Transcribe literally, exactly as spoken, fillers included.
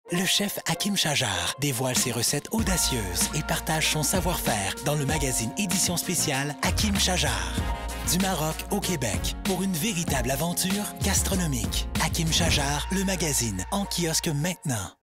Le chef Hakim Shajar dévoile ses recettes audacieuses et partage son savoir-faire dans le magazine édition spéciale Hakim Shajar. Du Maroc au Québec, pour une véritable aventure gastronomique. Hakim Shajar, le magazine, en kiosque maintenant.